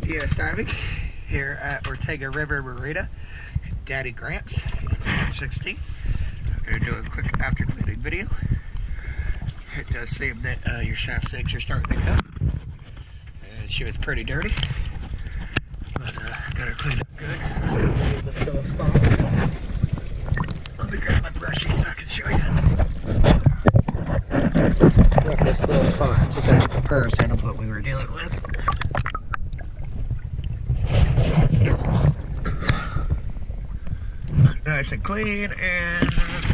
DS diving here at Ortega River Marina. Daddy Gramps, 16. I'm going to do a quick after cleaning video. It does seem that your shaft sinks are starting to cut. And she was pretty dirty. But got her cleaned up good. This little spot. Let me grab my brushy so I can show you. Look, this little spot, just as a comparison of what we were dealing with. Nice and clean, and